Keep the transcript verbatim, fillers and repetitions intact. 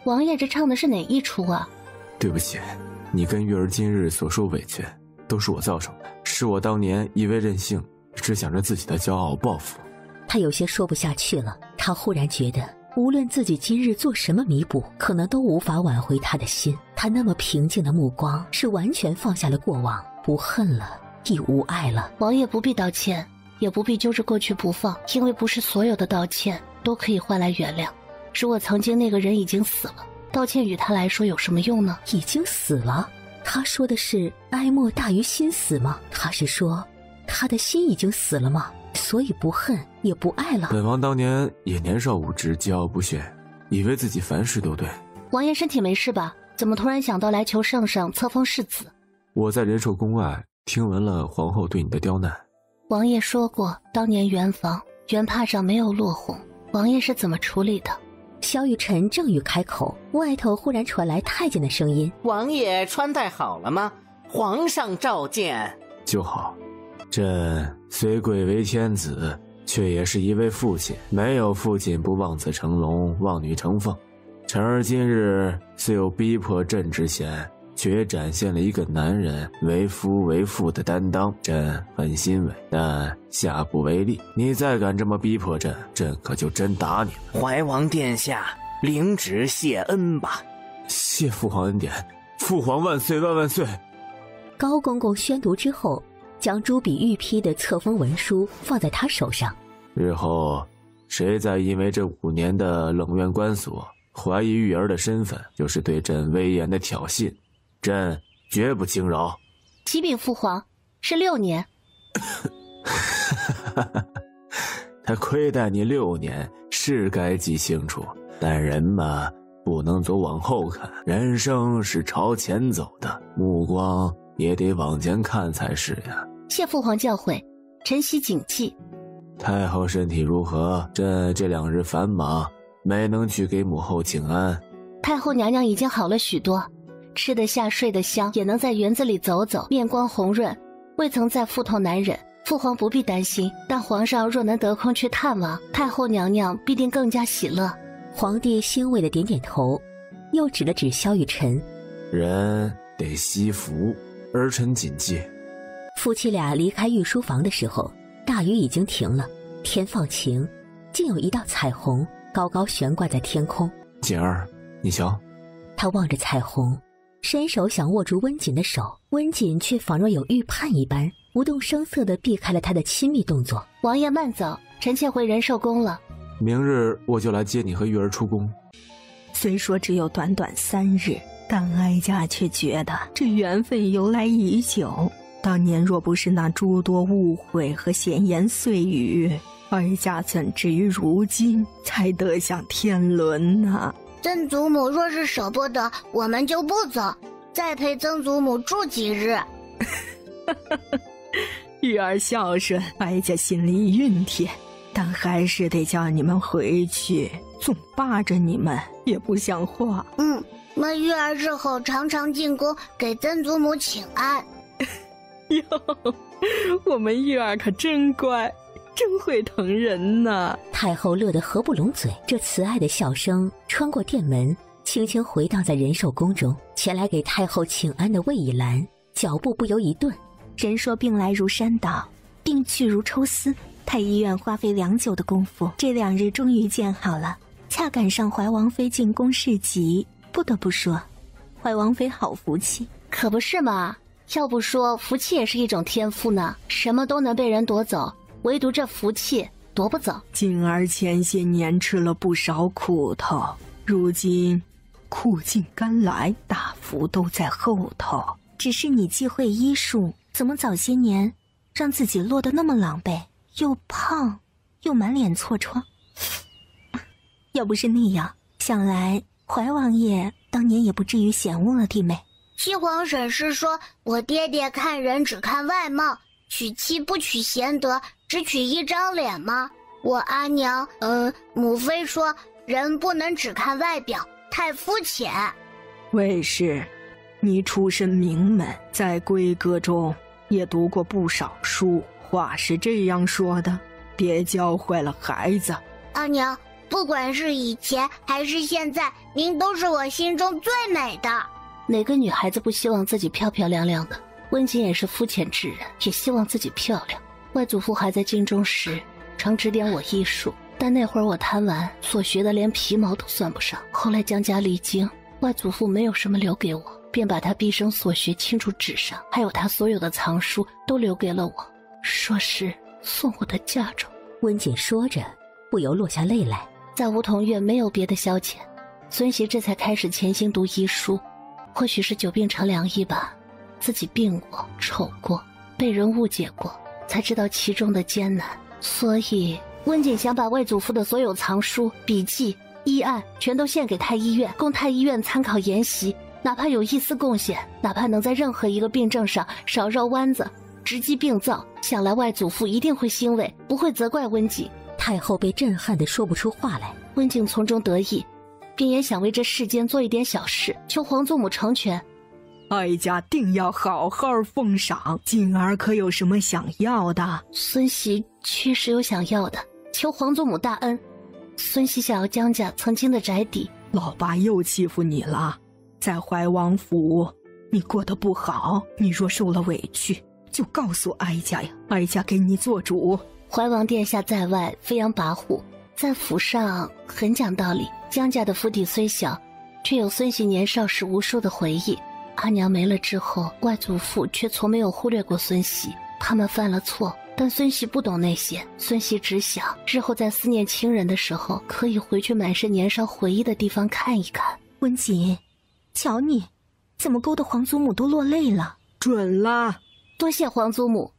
王爷这唱的是哪一出啊？ 对不起，你跟玉儿今日所受委屈，都是我造成的，是我当年一味任性，只想着自己的骄傲报复。 他有些说不下去了，他忽然觉得无论自己今日做什么弥补，可能都无法挽回他的心。他那么平静的目光是完全放下了过往，不恨了，亦无爱了。 王爷不必道歉，也不必揪着过去不放，因为不是所有的道歉都可以换来原谅。如果曾经那个人已经死了，道歉与他来说有什么用呢？ 已经死了？他说的是哀莫大于心死吗？他是说他的心已经死了吗？所以不恨也不爱了。 本王当年也年少无知，桀骜不驯，以为自己凡事都对。 王爷身体没事吧？怎么突然想到来求圣上册封世子？ 我在仁寿宫外听闻了皇后对你的刁难。 王爷说过，当年圆房原榻上没有落红，王爷是怎么处理的？ 萧雨辰正欲开口，外头忽然传来太监的声音： 王爷穿戴好了吗？皇上召见。 就好。朕虽贵为天子，却也是一位父亲，没有父亲不望子成龙，望女成凤。臣儿今日虽有逼迫朕之嫌，却也展现了一个男人为夫为父的担当，朕很欣慰，但下不为例。你再敢这么逼迫朕，朕可就真打你了。 怀王殿下，领旨谢恩吧。 谢父皇恩典，父皇万岁万万岁。 高公公宣读之后，将朱笔御批的册封文书放在他手上。 日后谁再因为这五年的冷院关锁怀疑玉儿的身份，就是对朕威严的挑衅，朕绝不轻饶。 启禀父皇，是六年。 他亏待你六年，是该记清楚，但人嘛，不能总往后看，人生是朝前走的，目光也得往前看才是呀。 谢父皇教诲，臣悉谨记。 太后身体如何？朕这两日繁忙，没能去给母后请安。 太后娘娘已经好了许多，吃得下睡得香，也能在园子里走走，面光红润，未曾再腹痛难忍。父皇不必担心，但皇上若能得空去探望，太后娘娘必定更加喜乐。 皇帝欣慰的点点头，又指了指萧雨辰： 人得惜福，儿臣谨记。 夫妻俩离开御书房的时候，大雨已经停了，天放晴，竟有一道彩虹高高悬挂在天空。 锦儿，你瞧。 他望着彩虹，伸手想握住温锦的手，温锦却仿若有预判一般，不动声色地避开了他的亲密动作。 王爷慢走，臣妾回仁寿宫了。 明日我就来接你和玉儿出宫。 虽说只有短短三日，但哀家却觉得这缘分由来已久。当年若不是那诸多误会和闲言碎语，哀家怎至于如今才得享天伦呢？ 曾祖母若是舍不得，我们就不走，再陪曾祖母住几日。 玉儿孝顺，哀家心里熨帖，但还是得叫你们回去，总扒着你们也不像话。 嗯，那玉儿日后常常进宫给曾祖母请安。 哟，我们玉儿可真乖，真会疼人呢。 太后乐得合不拢嘴，这慈爱的笑声穿过殿门，轻轻回荡在仁寿宫中。前来给太后请安的魏以兰脚步不由一顿。 人说病来如山倒，病去如抽丝，太医院花费良久的功夫，这两日终于见好了。恰赶上怀王妃进宫侍疾，不得不说，怀王妃好福气。 可不是嘛，要不说福气也是一种天赋呢，什么都能被人夺走，唯独这福气夺不走。 锦儿前些年吃了不少苦头，如今苦尽甘来，大福都在后头。 只是你忌讳医术，怎么早些年让自己落得那么狼狈，又胖又满脸痤疮？要不是那样，想来怀王爷当年也不至于嫌恶了弟妹。 西皇婶是说我爹爹看人只看外貌，娶妻不娶贤德，只娶一张脸吗？我阿娘嗯、呃，母妃说人不能只看外表，太肤浅。 魏氏，你出身名门，在闺阁中也读过不少书，话是这样说的，别教坏了孩子。 阿娘， 不管是以前还是现在，您都是我心中最美的。 哪个女孩子不希望自己漂漂亮亮的？温景也是肤浅之人，也希望自己漂亮。外祖父还在京中时，常指点我医术，但那会儿我贪玩，所学的连皮毛都算不上。后来江家离京，外祖父没有什么留给我，便把他毕生所学倾注纸上，还有他所有的藏书都留给了我，说是送我的嫁妆。 温景说着，不由落下泪来。 在梧桐院没有别的消遣，孙熙这才开始潜心读医书。或许是久病成良医吧，自己病过、丑过、被人误解过，才知道其中的艰难。所以温景想把外祖父的所有藏书、笔记、医案全都献给太医院，供太医院参考研习。哪怕有一丝贡献，哪怕能在任何一个病症上少绕弯子，直击病灶，想来外祖父一定会欣慰，不会责怪温景。 太后被震撼得说不出话来。 温景从中得意，便也想为这世间做一点小事，求皇祖母成全。 哀家定要好好奉赏，锦儿可有什么想要的？ 孙熙确实有想要的，求皇祖母大恩。孙熙想要江家曾经的宅邸。 老爸又欺负你了，在怀王府你过得不好，你若受了委屈，就告诉哀家呀，哀家给你做主。 怀王殿下在外飞扬跋扈，在府上很讲道理。江家的府邸虽小，却有孙熙年少时无数的回忆。阿娘没了之后，外祖父却从没有忽略过孙熙。他们犯了错，但孙熙不懂那些。孙熙只想日后在思念亲人的时候，可以回去满是年少回忆的地方看一看。 温景，瞧你，怎么勾得皇祖母都落泪了？ 准啦！ 多谢皇祖母。